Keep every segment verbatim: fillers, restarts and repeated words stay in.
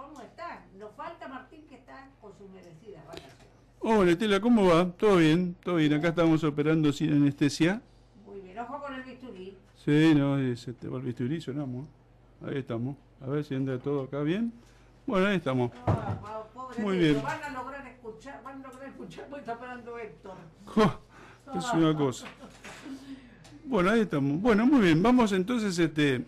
¿cómo estás? Nos falta Martín, que está con sus merecidas vacaciones. Hola, Estela, ¿cómo va? ¿Todo bien? ¿Todo bien? Acá estamos operando sin anestesia. Muy bien, ojo con el bisturí. Sí, no, se te va el bisturí, sonamos. Ahí estamos. A ver si anda todo acá bien. Bueno, ahí estamos. Oh, pobre Muy Héctor, bien. van a lograr escuchar, van a lograr escuchar, porque está esperando Héctor. Jo, es una cosa. Bueno, ahí estamos. Bueno, muy bien. Vamos entonces, este,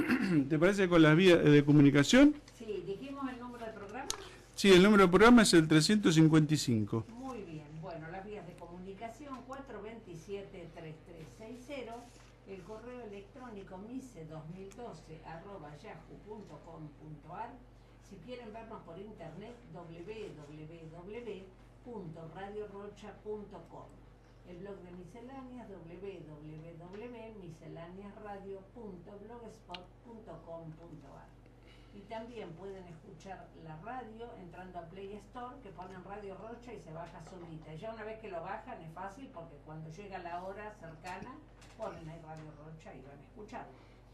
¿te parece con las vías de comunicación? Sí, dijimos el número del programa. Sí, el número del programa es el trescientos cincuenta y cinco. Muy bien, bueno, las vías de comunicación cuatro dos siete, tres tres seis cero, el correo electrónico mise dos mil doce arroba yahoo punto com punto ar. Si quieren vernos por internet, doble u doble u doble u punto radio rocha punto com. El blog de misceláneas, doble u doble u doble u punto misceláneas radio punto blogspot punto com punto ar. Y también pueden escuchar la radio entrando a Play Store, que ponen Radio Rocha y se baja solita. Y ya una vez que lo bajan es fácil, porque cuando llega la hora cercana, ponen ahí Radio Rocha y van a escucharlo.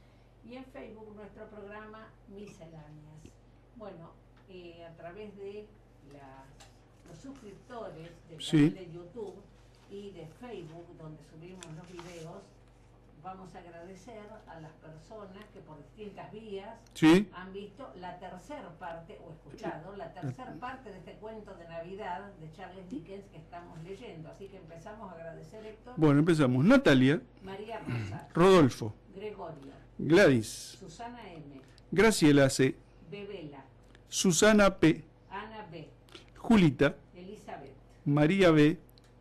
Y en Facebook nuestro programa Misceláneas. Bueno, eh, a través de las, los suscriptores del Sí. canal de YouTube y de Facebook, donde subimos los videos, vamos a agradecer a las personas que por distintas vías Sí. han visto la tercera parte, o escuchado, la tercera parte de este cuento de Navidad de Charles Dickens que estamos leyendo. Así que empezamos a agradecer, Héctor. Bueno, empezamos. Natalia, María Rosa, Rodolfo, Gregorio, Gladys, Susana M, Graciela C, Bebela, Susana P, Ana B, Julita, Elizabeth, María B,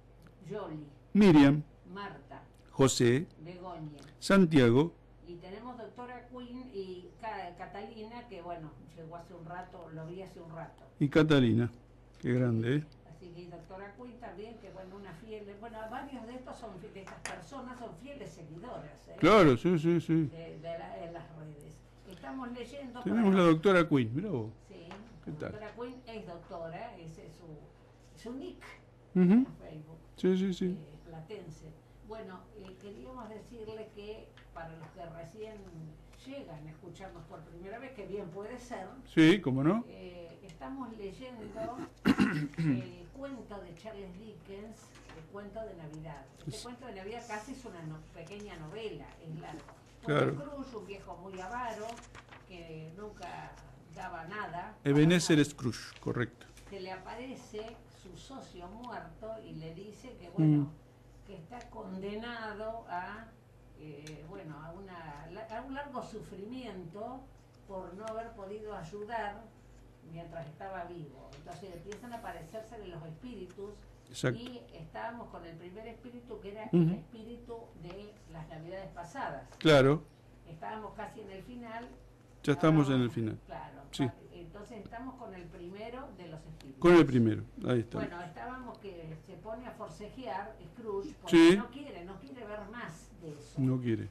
Yoli, Miriam, Marta, José, Begoña. Santiago, Y tenemos doctora Quinn y Ca- Catalina, que bueno, llegó hace un rato, lo vi hace un rato. y Catalina. Qué grande, ¿eh? Así que doctora Quinn también, que bueno, una fiel, bueno, varios de estos son, de estas personas son fieles seguidoras, ¿eh? Claro, sí, sí, sí. de, de la- de las redes. Estamos leyendo... Tenemos para- la doctora Quinn, mirá vos. Sí, ¿Qué la tal? doctora Quinn es doctora, ese es su, su nick Ujú. en Facebook. Sí, sí, sí. eh, platense. Bueno, eh, queríamos decirle que para los que recién llegan a escucharnos por primera vez, que bien puede ser, Sí, ¿cómo no? eh, estamos leyendo el cuento de Charles Dickens, el cuento de Navidad. Este Es- cuento de Navidad casi es una no- pequeña novela, es largo. Claro. Scrooge, un viejo muy avaro, que nunca daba nada. Ebenezer para nada. Scrooge, correcto. Se le aparece su socio muerto y le dice que bueno, Mm. que está condenado a eh, bueno, a, una, a un largo sufrimiento por no haber podido ayudar mientras estaba vivo. Entonces empiezan a aparecérsele los espíritus. Exacto. Y estábamos con el primer espíritu, que era Ujú. el espíritu de las navidades pasadas. Claro, Estábamos casi en el final. ya estamos ahora en el vamos- final. Claro. Sí. Entonces estamos con el primero de los espíritus. Con el primero, ahí está. Bueno, estábamos que se pone a forcejear Scrooge porque Sí. no quiere, no quiere ver más de eso. No quiere.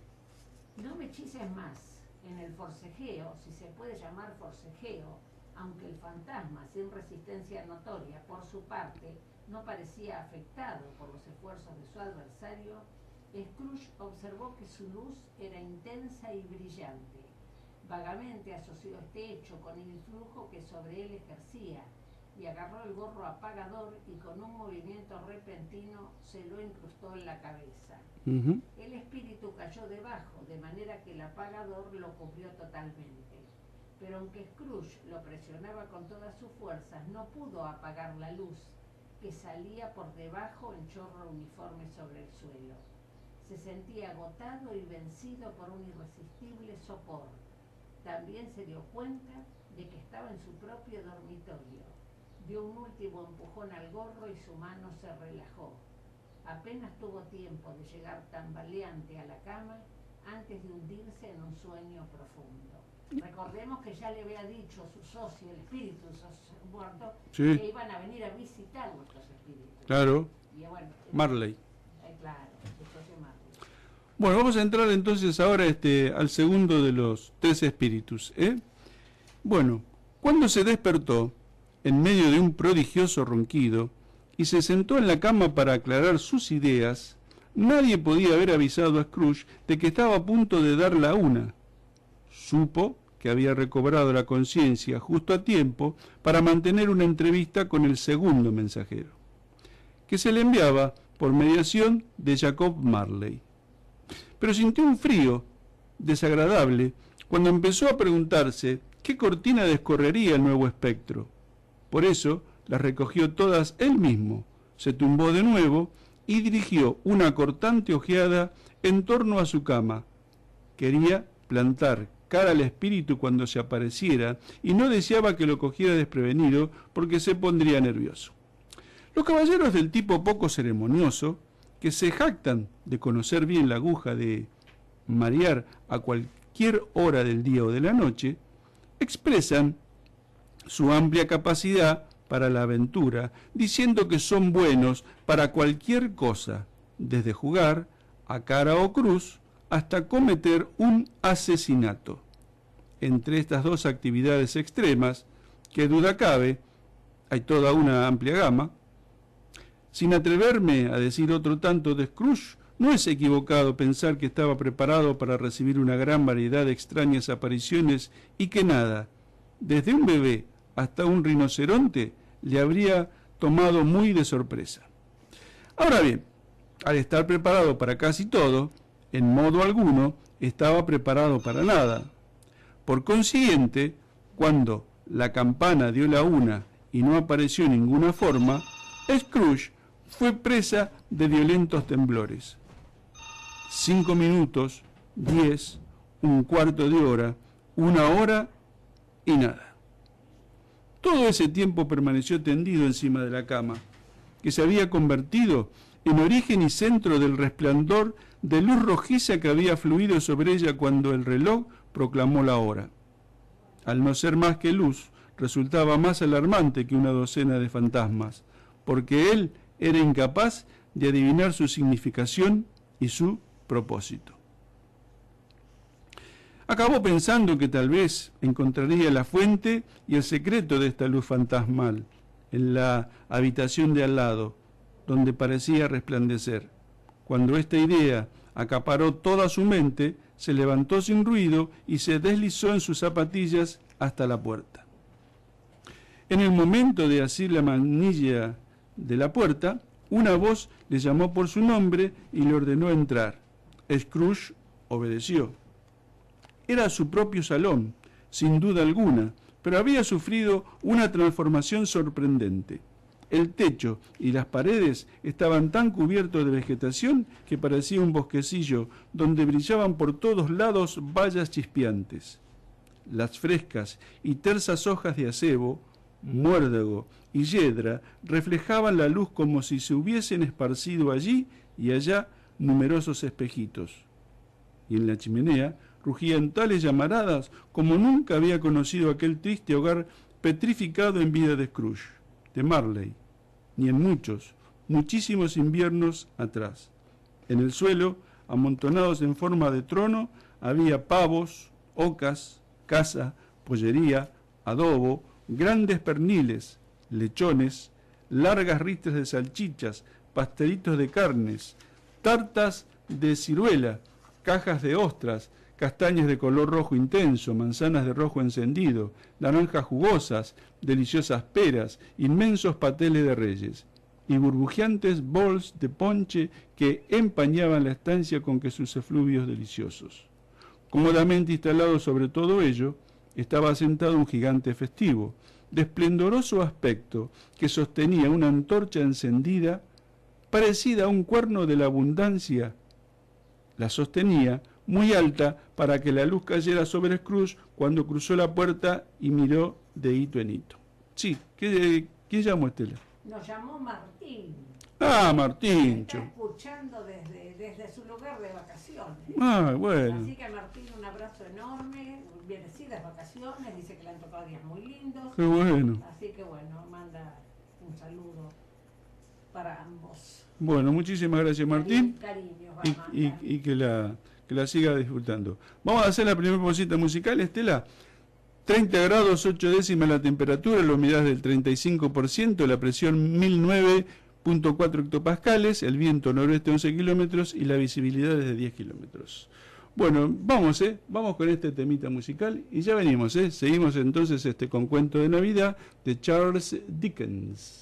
No me hechices más. En el forcejeo, si se puede llamar forcejeo, aunque el fantasma, sin resistencia notoria por su parte, no parecía afectado por los esfuerzos de su adversario, Scrooge observó que su luz era intensa y brillante. Vagamente asoció este hecho con el influjo que sobre él ejercía y agarró el gorro apagador y con un movimiento repentino se lo incrustó en la cabeza. Ujú. El espíritu cayó debajo, de manera que el apagador lo cubrió totalmente. Pero aunque Scrooge lo presionaba con todas sus fuerzas, no pudo apagar la luz, que salía por debajo en chorro uniforme sobre el suelo. Se sentía agotado y vencido por un irresistible sopor. También se dio cuenta de que estaba en su propio dormitorio. Dio un último empujón al gorro y su mano se relajó. Apenas tuvo tiempo de llegar tambaleante a la cama antes de hundirse en un sueño profundo. Recordemos que ya le había dicho su socio, el espíritu su socio muerto, Sí. que iban a venir a visitar nuestros espíritus. Claro, Y bueno, Marley. eh, claro, su socio Marley. Bueno, vamos a entrar entonces ahora este, al segundo de los tres espíritus. ¿eh? Bueno, cuando se despertó, en medio de un prodigioso ronquido, y se sentó en la cama para aclarar sus ideas, nadie podía haber avisado a Scrooge de que estaba a punto de dar la una. Supo que había recobrado la conciencia justo a tiempo para mantener una entrevista con el segundo mensajero, que se le enviaba por mediación de Jacob Marley. Pero sintió un frío desagradable cuando empezó a preguntarse qué cortina descorrería el nuevo espectro. Por eso las recogió todas él mismo, se tumbó de nuevo y dirigió una cortante ojeada en torno a su cama. Quería plantar cara al espíritu cuando se apareciera y no deseaba que lo cogiera desprevenido porque se pondría nervioso. Los caballeros del tipo poco ceremonioso, que se jactan de conocer bien la aguja de marear a cualquier hora del día o de la noche, expresan su amplia capacidad para la aventura, diciendo que son buenos para cualquier cosa, desde jugar a cara o cruz hasta cometer un asesinato. Entre estas dos actividades extremas, que duda cabe, hay toda una amplia gama. Sin atreverme a decir otro tanto de Scrooge, no es equivocado pensar que estaba preparado para recibir una gran variedad de extrañas apariciones y que nada, desde un bebé hasta un rinoceronte, le habría tomado muy de sorpresa. Ahora bien, al estar preparado para casi todo, en modo alguno estaba preparado para nada. Por consiguiente, cuando la campana dio la una y no apareció ninguna forma, Scrooge fue presa de violentos temblores. Cinco minutos, diez, un cuarto de hora, una hora y nada. Todo ese tiempo permaneció tendido encima de la cama, que se había convertido en origen y centro del resplandor de luz rojiza que había fluido sobre ella cuando el reloj proclamó la hora. Al no ser más que luz, resultaba más alarmante que una docena de fantasmas, porque él era incapaz de adivinar su significación y su propósito. Acabó pensando que tal vez encontraría la fuente y el secreto de esta luz fantasmal en la habitación de al lado, donde parecía resplandecer. Cuando esta idea acaparó toda su mente, se levantó sin ruido y se deslizó en sus zapatillas hasta la puerta. En el momento de asir la manilla de la puerta, una voz le llamó por su nombre y le ordenó entrar. Scrooge obedeció. Era su propio salón, sin duda alguna, pero había sufrido una transformación sorprendente. El techo y las paredes estaban tan cubiertos de vegetación que parecía un bosquecillo donde brillaban por todos lados bayas chispeantes. Las frescas y tersas hojas de acebo, muérdago y yedra reflejaban la luz como si se hubiesen esparcido allí y allá numerosos espejitos. Y en la chimenea rugían tales llamaradas como nunca había conocido aquel triste hogar petrificado en vida de Scrooge, de Marley, ni en muchos, muchísimos inviernos atrás. En el suelo, amontonados en forma de trono, había pavos, ocas, caza, pollería, adobo, grandes perniles, lechones, largas ristras de salchichas, pastelitos de carnes, tartas de ciruela, cajas de ostras, castañas de color rojo intenso, manzanas de rojo encendido, naranjas jugosas, deliciosas peras, inmensos pasteles de reyes y burbujeantes bols de ponche que empañaban la estancia con que sus efluvios deliciosos. Cómodamente instalado sobre todo ello, estaba sentado un gigante festivo, de esplendoroso aspecto, que sostenía una antorcha encendida, parecida a un cuerno de la abundancia. La sostenía muy alta para que la luz cayera sobre Scrooge cuando cruzó la puerta y miró de hito en hito. Sí, ¿qué, ¿quién llamó, Estela? Nos llamó Martín. Ah, Martín. Está escuchando desde, desde su lugar de vacaciones. Ah, bueno. Así que Martín, un abrazo enorme, bendecidas vacaciones, dice que le han tocado días muy lindos. Qué bueno. Así que bueno, manda un saludo para ambos. Bueno, muchísimas gracias, Martín. Cariño, y, y, y que la... que la siga disfrutando. Vamos a hacer la primera pausita musical, Estela. treinta grados, ocho décimas la temperatura, la humedad del treinta y cinco por ciento, la presión mil nueve punto cuatro hectopascales, el viento noroeste once kilómetros y la visibilidad es de diez kilómetros. Bueno, vamos, ¿eh? Vamos con este temita musical y ya venimos, ¿eh? Seguimos entonces este con Cuento de Navidad de Charles Dickens.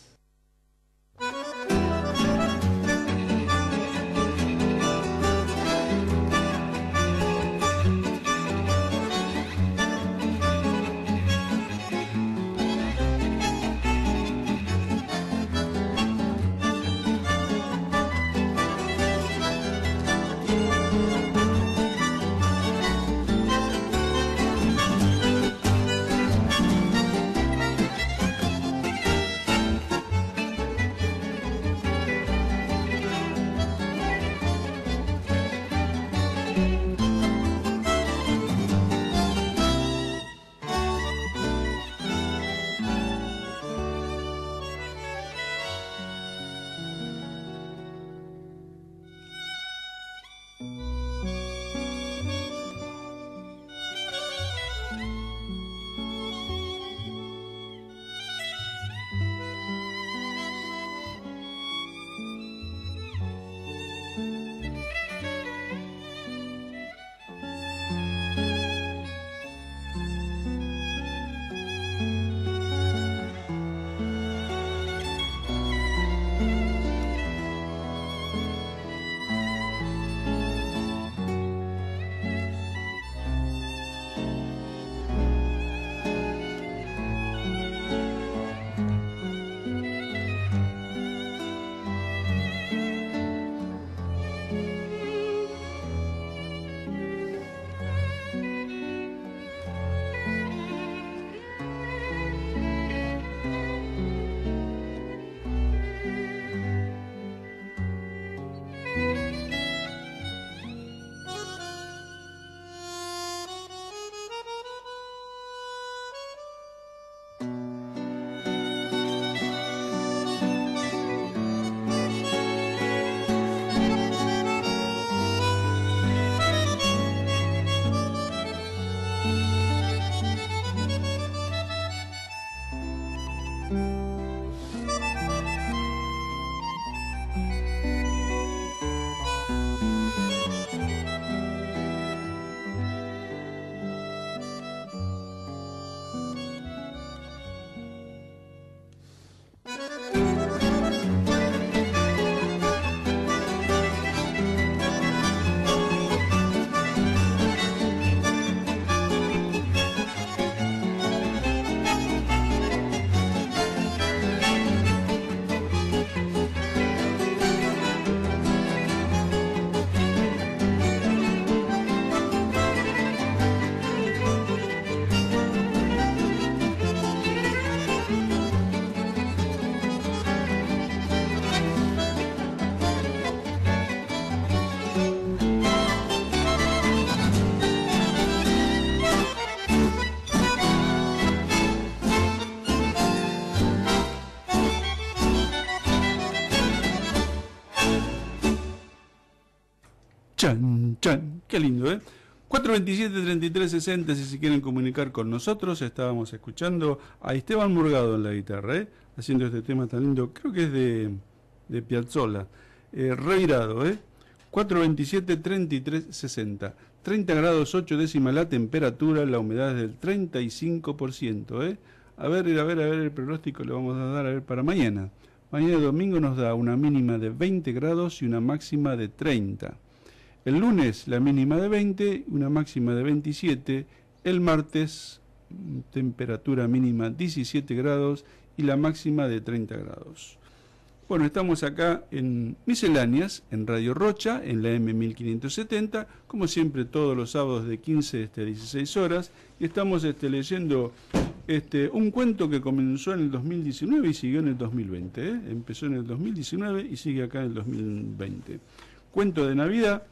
Chan, chan, qué lindo, ¿eh? cuatro veintisiete, treinta y tres sesenta, si se quieren comunicar con nosotros. Estábamos escuchando a Esteban Murgado en la guitarra, ¿eh? Haciendo este tema tan lindo, creo que es de, de Piazzolla. Eh, reirado, ¿eh? cuatro veintisiete, treinta y tres sesenta. treinta grados ocho décimas la temperatura, la humedad es del treinta y cinco por ciento, ¿eh? A ver, a ver, a ver el pronóstico le vamos a dar a ver para mañana. Mañana domingo nos da una mínima de veinte grados y una máxima de treinta. El lunes la mínima de veinte, una máxima de veintisiete. El martes temperatura mínima diecisiete grados y la máxima de treinta grados. Bueno, estamos acá en Misceláneas, en Radio Rocha, en la M mil quinientos setenta, como siempre todos los sábados de quince a dieciséis horas, y estamos este, leyendo este, un cuento que comenzó en el dos mil diecinueve y siguió en el dos mil veinte. ¿eh? Empezó en el dos mil diecinueve y sigue acá en el dos mil veinte. Cuento de Navidad.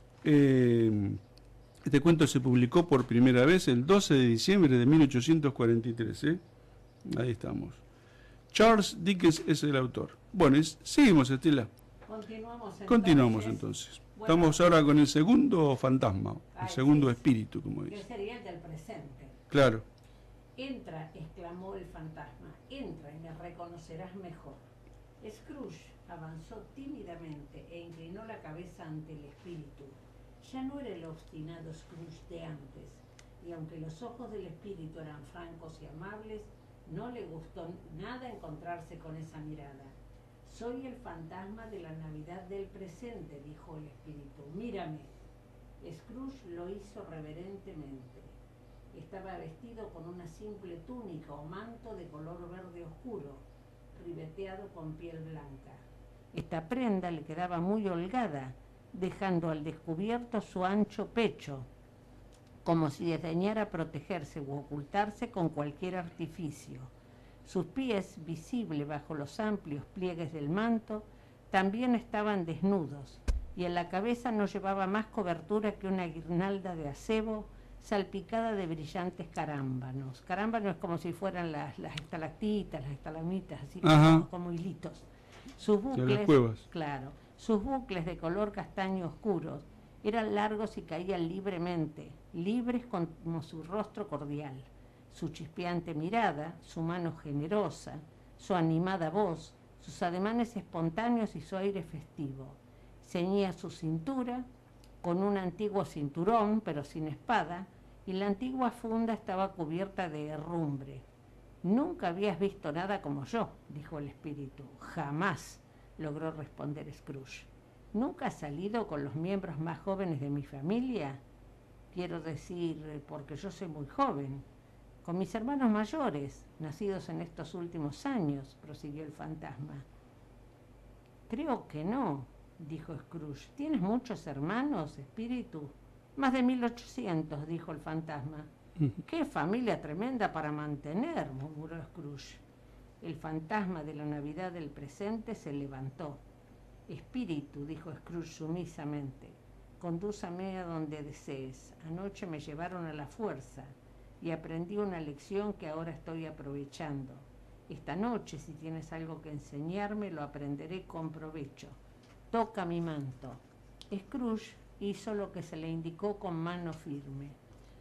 Eh, este cuento se publicó por primera vez el doce de diciembre de mil ochocientos cuarenta y tres. ¿eh? Ahí estamos. Charles Dickens es el autor. Bueno, es, seguimos, Estela. Continuamos entonces. Continuamos entonces. Bueno, estamos ahora con el segundo fantasma, el ay, segundo sí, espíritu, como dice. Que sería el del presente. Claro. Entra, exclamó el fantasma, entra y me reconocerás mejor. Scrooge avanzó tímidamente e inclinó la cabeza ante el espíritu. Ya no era el obstinado Scrooge de antes, y aunque los ojos del espíritu eran francos y amables, no le gustó nada encontrarse con esa mirada. Soy el fantasma de la Navidad del presente, dijo el espíritu. Mírame. Scrooge lo hizo reverentemente. Estaba vestido con una simple túnica o manto de color verde oscuro, ribeteado con piel blanca. Esta prenda le quedaba muy holgada, dejando al descubierto su ancho pecho, como si desdeñara protegerse u ocultarse con cualquier artificio. Sus pies, visibles bajo los amplios pliegues del manto, también estaban desnudos, y en la cabeza no llevaba más cobertura que una guirnalda de acebo salpicada de brillantes carámbanos. Carámbanos es como si fueran las, las estalactitas, las estalagmitas, así como, como hilitos. Sus bucles, claro, sus bucles de color castaño oscuro eran largos y caían libremente, libres como su rostro cordial, su chispeante mirada, su mano generosa, su animada voz, sus ademanes espontáneos y su aire festivo. Ceñía su cintura con un antiguo cinturón, pero sin espada, y la antigua funda estaba cubierta de herrumbre. «Nunca habías visto nada como yo», dijo el espíritu. «Jamás», logró responder Scrooge. «¿Nunca has salido con los miembros más jóvenes de mi familia? Quiero decir, porque yo soy muy joven. Con mis hermanos mayores, nacidos en estos últimos años», prosiguió el fantasma. «Creo que no», dijo Scrooge. «¿Tienes muchos hermanos, espíritu?» «Más de mil ochocientos», dijo el fantasma. «¡Qué familia tremenda para mantener!», murmuró Scrooge. El fantasma de la Navidad del presente se levantó. «Espíritu», dijo Scrooge sumisamente, «condúzame a donde desees. Anoche me llevaron a la fuerza y aprendí una lección que ahora estoy aprovechando. Esta noche, si tienes algo que enseñarme, lo aprenderé con provecho. Toca mi manto». Scrooge hizo lo que se le indicó con mano firme.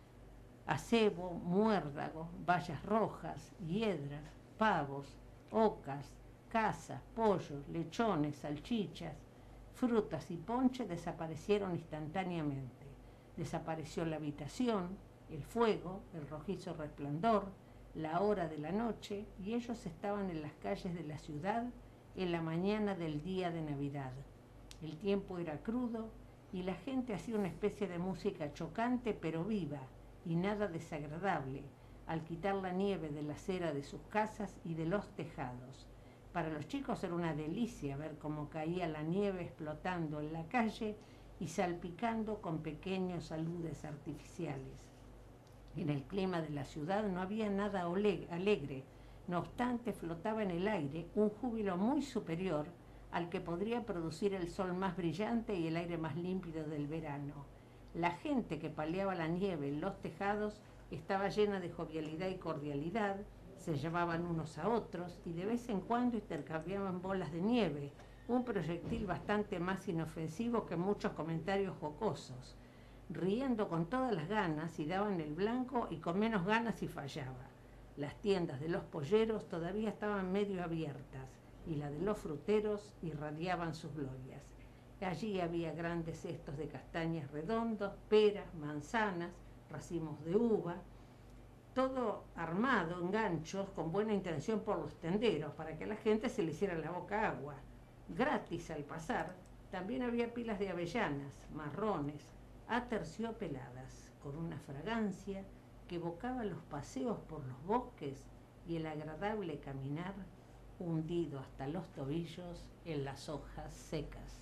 Acebo, muérdago, bayas rojas, hiedras, pavos, ocas, cazas, pollos, lechones, salchichas, frutas y ponche desaparecieron instantáneamente. Desapareció la habitación, el fuego, el rojizo resplandor, la hora de la noche, y ellos estaban en las calles de la ciudad en la mañana del día de Navidad. El tiempo era crudo y la gente hacía una especie de música chocante pero viva y nada desagradable al quitar la nieve de la acera de sus casas y de los tejados. Para los chicos era una delicia ver cómo caía la nieve explotando en la calle y salpicando con pequeños aludes artificiales. En el clima de la ciudad no había nada alegre, no obstante flotaba en el aire un júbilo muy superior al que podría producir el sol más brillante y el aire más límpido del verano. La gente que paleaba la nieve en los tejados estaba llena de jovialidad y cordialidad, se llamaban unos a otros y de vez en cuando intercambiaban bolas de nieve, un proyectil bastante más inofensivo que muchos comentarios jocosos, riendo con todas las ganas y daban el blanco y con menos ganas si fallaba. Las tiendas de los polleros todavía estaban medio abiertas y la de los fruteros irradiaban sus glorias. Allí había grandes cestos de castañas redondos, peras, manzanas, racimos de uva, todo armado en ganchos con buena intención por los tenderos para que a la gente se le hiciera la boca agua. Gratis al pasar, también había pilas de avellanas, marrones, aterciopeladas, con una fragancia que evocaba los paseos por los bosques y el agradable caminar hundido hasta los tobillos en las hojas secas.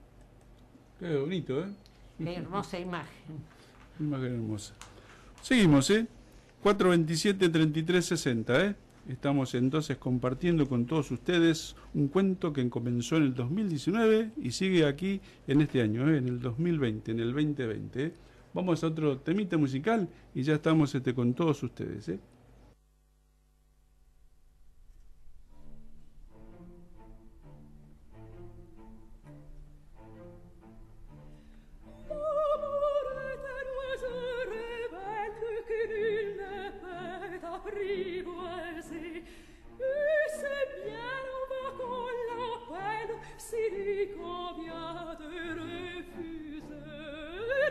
Qué bonito, ¿eh? Qué hermosa imagen. Imagen hermosa. Seguimos, ¿eh? cuatro veintisiete, treinta y tres sesenta, ¿eh? Estamos entonces compartiendo con todos ustedes un cuento que comenzó en el dos mil diecinueve y sigue aquí en este año, ¿eh? En el dos mil veinte, en el veinte veinte, ¿eh? Vamos a otro temita musical y ya estamos este, con todos ustedes, ¿eh? Si dit qu'on vient de refuser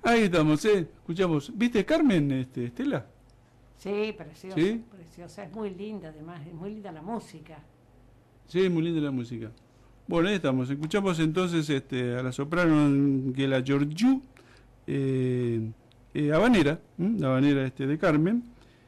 Ahí estamos, ¿eh? Escuchamos. ¿Viste Carmen, este, Estela? Sí, preciosa, ¿Sí? preciosa. Es muy linda, además, es muy linda la música. Sí, muy linda la música. Bueno, ahí estamos. Escuchamos entonces este, a la soprano Angela Georgiou, eh, eh, habanera, ¿m? la habanera este, de Carmen.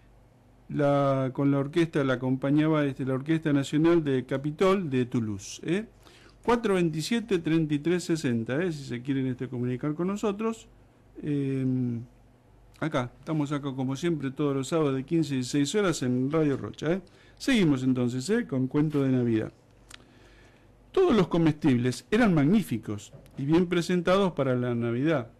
La, con la orquesta la acompañaba este, la Orquesta Nacional de Capitol de Toulouse. ¿eh? cuatro veintisiete, treinta y tres sesenta, ¿eh? si se quieren este, comunicar con nosotros. Eh, acá, estamos acá como siempre todos los sábados de quince a dieciséis horas en Radio Rocha. ¿eh? Seguimos entonces ¿eh? con Cuento de Navidad. Todos los comestibles eran magníficos y bien presentados para la Navidad.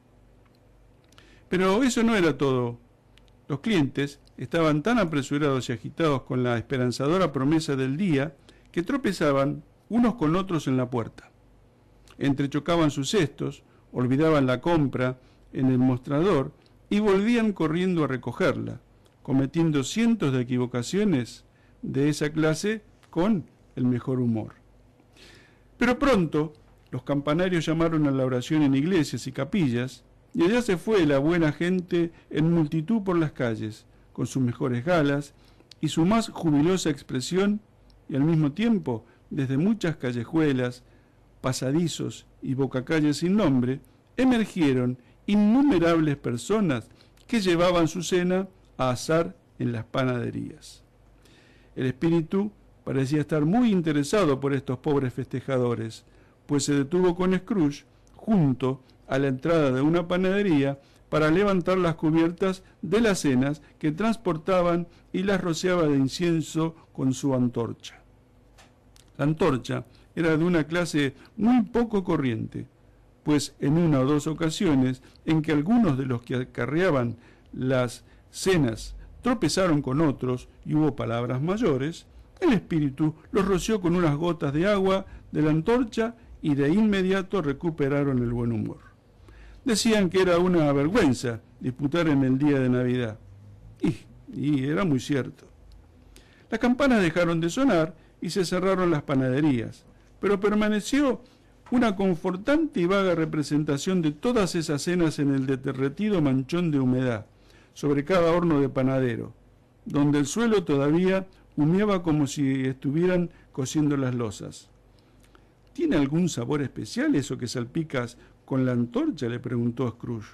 Pero eso no era todo. Los clientes estaban tan apresurados y agitados con la esperanzadora promesa del día que tropezaban unos con otros en la puerta. Entrechocaban sus cestos, olvidaban la compra en el mostrador y volvían corriendo a recogerla, cometiendo cientos de equivocaciones de esa clase con el mejor humor. Pero pronto los campanarios llamaron a la oración en iglesias y capillas, y allá se fue la buena gente en multitud por las calles, con sus mejores galas y su más jubilosa expresión, y al mismo tiempo, desde muchas callejuelas, pasadizos y bocacalles sin nombre, emergieron innumerables personas que llevaban su cena a asar en las panaderías. El espíritu parecía estar muy interesado por estos pobres festejadores, pues se detuvo con Scrooge junto a la entrada de una panadería para levantar las cubiertas de las cenas que transportaban y las rociaba de incienso con su antorcha. La antorcha era de una clase muy poco corriente, pues en una o dos ocasiones en que algunos de los que acarreaban las cenas tropezaron con otros y hubo palabras mayores, el espíritu los roció con unas gotas de agua de la antorcha y de inmediato recuperaron el buen humor. Decían que era una vergüenza disputar en el día de Navidad. Y, y era muy cierto. Las campanas dejaron de sonar y se cerraron las panaderías, pero permaneció una confortante y vaga representación de todas esas cenas en el derretido manchón de humedad, sobre cada horno de panadero, donde el suelo todavía humeaba como si estuvieran cociendo las losas. ¿Tiene algún sabor especial eso que salpicas con la antorcha?, le preguntó Scrooge.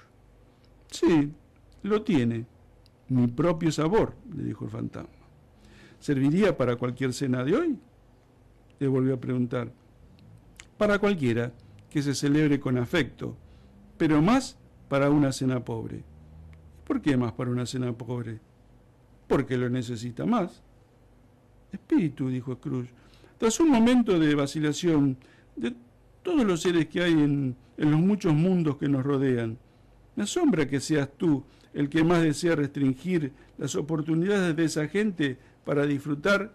Sí, lo tiene. Mi propio sabor, le dijo el fantasma. ¿Serviría para cualquier cena de hoy?, le volvió a preguntar. Para cualquiera que se celebre con afecto, pero más para una cena pobre. ¿Por qué más para una cena pobre? Porque lo necesita más. Espíritu, dijo Scrooge, tras un momento de vacilación de todos los seres que hay en, en los muchos mundos que nos rodean, me asombra que seas tú el que más desea restringir las oportunidades de esa gente para disfrutar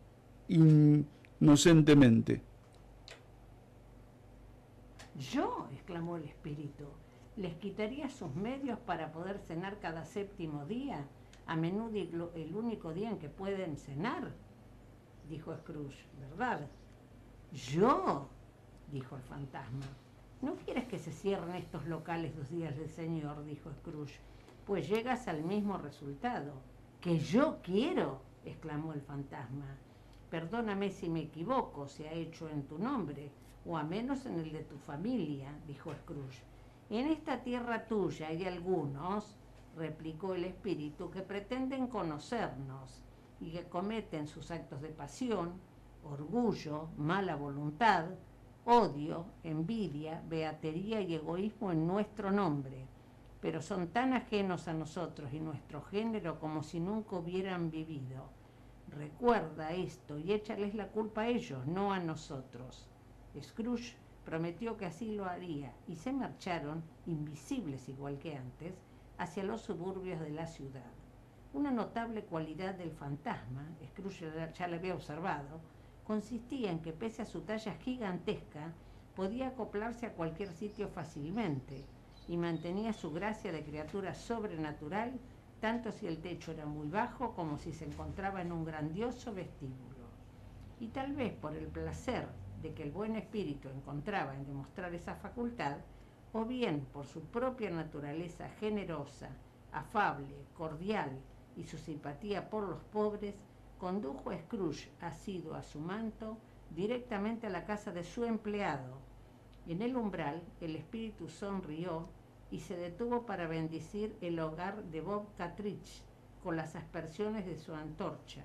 inocentemente. ¿Yo?, exclamó el espíritu. ¿Les quitaría sus medios para poder cenar cada séptimo día, a menudo el único día en que pueden cenar? Dijo Scrooge. ¿Verdad? ¿Yo?, dijo el fantasma. ¿No quieres que se cierren estos locales los días del Señor?, dijo Scrooge. Pues llegas al mismo resultado. ¿Que yo quiero?, exclamó el fantasma. Perdóname si me equivoco, se ha hecho en tu nombre, o a menos en el de tu familia, dijo Scrooge. En esta tierra tuya hay algunos, replicó el espíritu, que pretenden conocernos y que cometen sus actos de pasión, orgullo, mala voluntad, odio, envidia, beatería y egoísmo en nuestro nombre, pero son tan ajenos a nosotros y nuestro género como si nunca hubieran vivido. Recuerda esto y échales la culpa a ellos, no a nosotros. Scrooge prometió que así lo haría y se marcharon, invisibles igual que antes, hacia los suburbios de la ciudad. Una notable cualidad del fantasma, Scrooge ya la había observado, consistía en que pese a su talla gigantesca, podía acoplarse a cualquier sitio fácilmente y mantenía su gracia de criatura sobrenatural, tanto si el techo era muy bajo como si se encontraba en un grandioso vestíbulo. Y tal vez por el placer de que el buen espíritu encontraba en demostrar esa facultad, o bien por su propia naturaleza generosa, afable, cordial y su simpatía por los pobres, condujo a Scrooge, asido a su manto, directamente a la casa de su empleado. En el umbral, el espíritu sonrió y se detuvo para bendecir el hogar de Bob Cartridge con las aspersiones de su antorcha.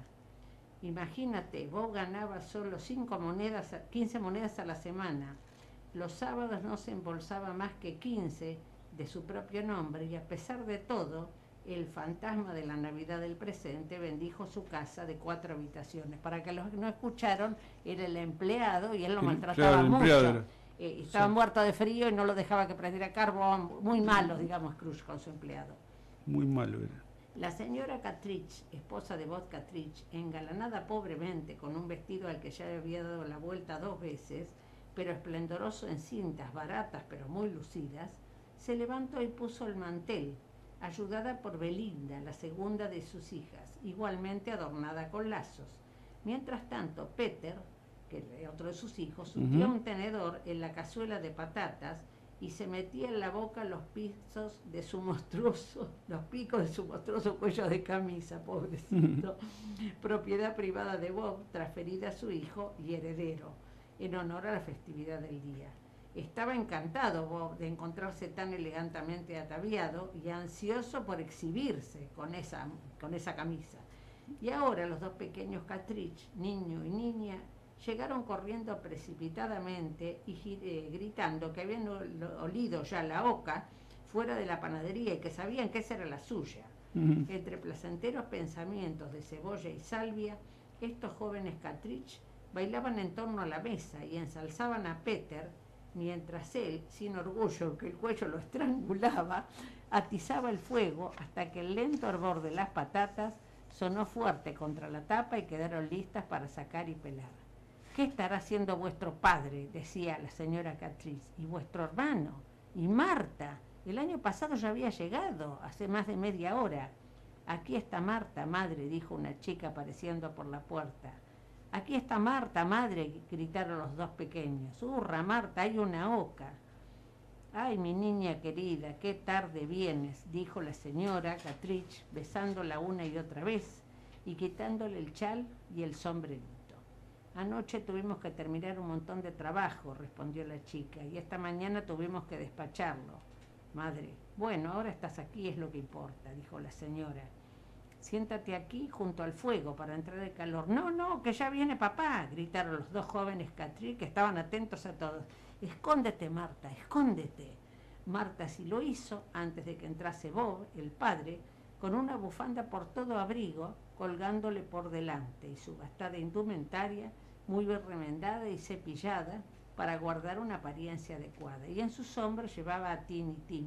Imagínate, Bob ganaba solo cinco monedas, quince monedas a la semana. Los sábados no se embolsaba más que quince de su propio nombre y a pesar de todo, el fantasma de la Navidad del presente bendijo su casa de cuatro habitaciones. Para que los que no escucharon, era el empleado y él lo El- maltrataba claro, el mucho. empleado era. Eh, estaba Sí. muerto de frío y no lo dejaba que prendiera carbón. Muy malo, digamos, Scrooge con su empleado. Muy malo era. La señora Cartridge, esposa de Bob Cartridge, engalanada pobremente con un vestido al que ya había dado la vuelta dos veces, pero esplendoroso en cintas baratas pero muy lucidas, se levantó y puso el mantel, ayudada por Belinda, la segunda de sus hijas, igualmente adornada con lazos. Mientras tanto, Peter, que era otro de sus hijos, hundía Ujú. un tenedor en la cazuela de patatas y se metía en la boca los pisos de su monstruoso, los picos de su monstruoso cuello de camisa, pobrecito, propiedad privada de Bob, transferida a su hijo y heredero, en honor a la festividad del día. Estaba encantado Bob de encontrarse tan elegantemente ataviado y ansioso por exhibirse con esa, con esa camisa. Y ahora los dos pequeños Cartridge, niño y niña, llegaron corriendo precipitadamente y eh, gritando que habían olido ya la oca fuera de la panadería y que sabían que esa era la suya. Ujú. Entre placenteros pensamientos de cebolla y salvia, estos jóvenes Cartridge bailaban en torno a la mesa y ensalzaban a Peter, mientras él, sin orgullo, que el cuello lo estrangulaba, atizaba el fuego hasta que el lento hervor de las patatas sonó fuerte contra la tapa y quedaron listas para sacar y pelar. ¿Qué estará haciendo vuestro padre?, decía la señora Cartridge, y vuestro hermano, y Marta. El año pasado ya había llegado, hace más de media hora. Aquí está Marta, madre, dijo una chica apareciendo por la puerta. Aquí está Marta, madre, gritaron los dos pequeños. ¡Hurra, Marta, hay una oca! Ay, mi niña querida, qué tarde vienes, dijo la señora Cartridge, besándola una y otra vez y quitándole el chal y el sombrerito. Anoche tuvimos que terminar un montón de trabajo, respondió la chica, y esta mañana tuvimos que despacharlo. Madre, bueno, ahora estás aquí, es lo que importa, dijo la señora. Siéntate aquí junto al fuego para entrar el calor. No, no, que ya viene papá, gritaron los dos jóvenes Cartridge que estaban atentos a todos. Escóndete, Marta, escóndete. Marta sí lo hizo antes de que entrase Bob, el padre, con una bufanda por todo abrigo, colgándole por delante, y su gastada indumentaria, muy bien remendada y cepillada, para guardar una apariencia adecuada. Y en sus hombros llevaba a Tiny Tim.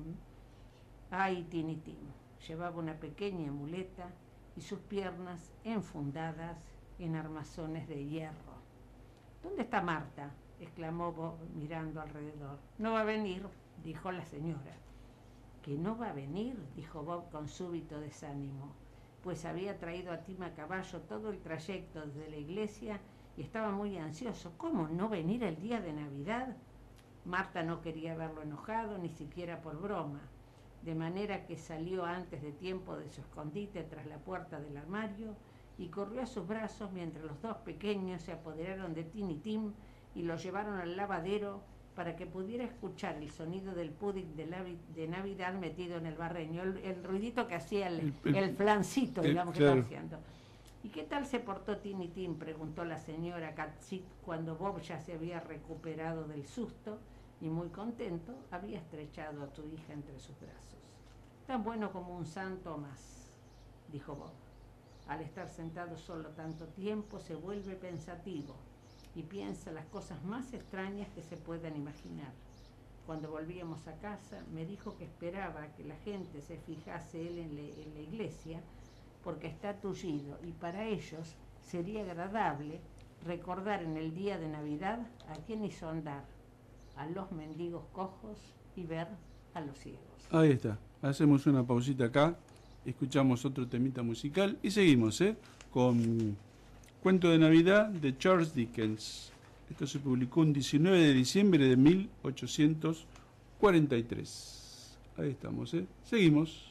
Ay, Tiny Tim. Llevaba una pequeña muleta y sus piernas enfundadas en armazones de hierro. ¿Dónde está Marta?, exclamó Bob mirando alrededor. No va a venir, dijo la señora. ¿Que no va a venir?, dijo Bob con súbito desánimo, pues había traído a Tim a caballo todo el trayecto desde la iglesia y estaba muy ansioso. ¿Cómo no venir el día de Navidad? Marta no quería verlo enojado, ni siquiera por broma, de manera que salió antes de tiempo de su escondite tras la puerta del armario y corrió a sus brazos mientras los dos pequeños se apoderaron de Tiny Tim y lo llevaron al lavadero para que pudiera escuchar el sonido del pudding de, la, de Navidad metido en el barreño, el, el ruidito que hacía el, el, el, el flancito, el, digamos, claro, que estaba haciendo. ¿Y qué tal se portó Tiny Tim?, preguntó la señora Cartridge cuando Bob ya se había recuperado del susto y muy contento había estrechado a su hija entre sus brazos. Tan bueno como un santo más, dijo Bob. Al estar sentado solo tanto tiempo se vuelve pensativo y piensa las cosas más extrañas que se puedan imaginar. Cuando volvíamos a casa me dijo que esperaba que la gente se fijase él en, le, en la iglesia porque está tullido y para ellos sería agradable recordar en el día de Navidad a quién hizo andar, a los mendigos cojos y ver a los ciegos. Ahí está, hacemos una pausita acá, escuchamos otro temita musical y seguimos ¿eh? con Cuento de Navidad de Charles Dickens. Esto se publicó el diecinueve de diciembre de mil ochocientos cuarenta y tres. Ahí estamos, ¿eh? Seguimos.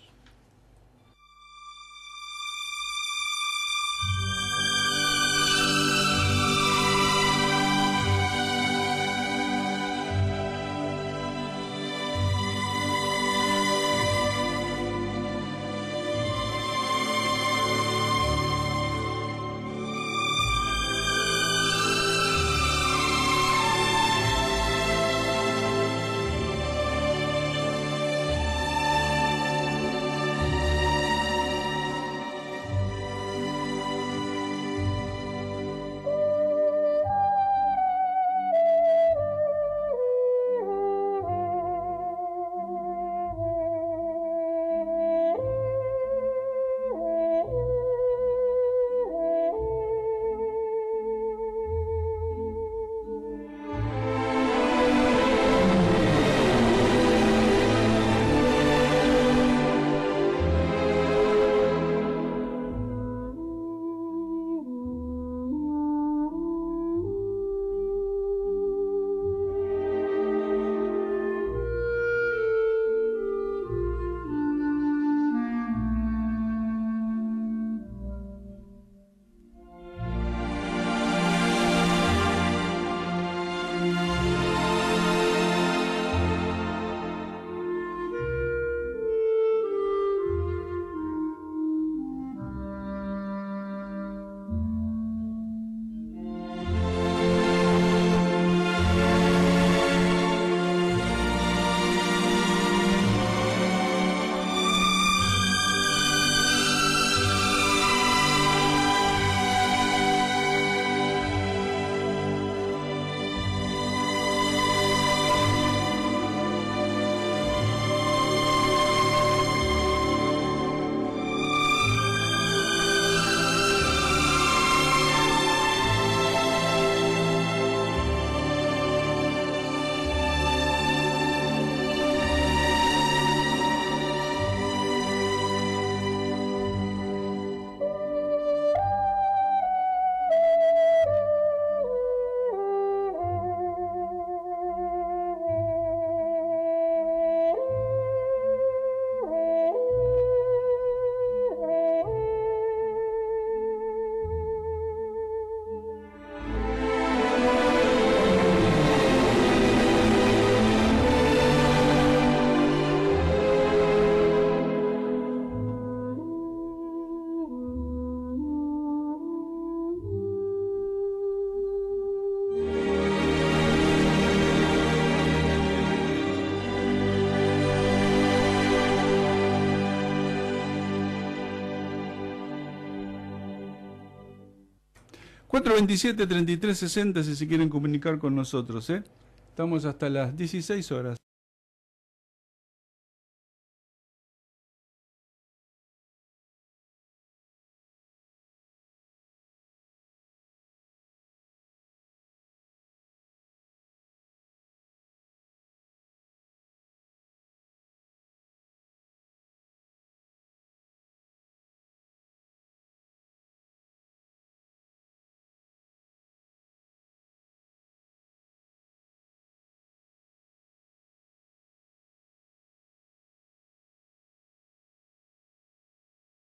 cuatro veintisiete, treinta y tres sesenta si se quieren comunicar con nosotros, ¿eh? Estamos hasta las dieciséis horas.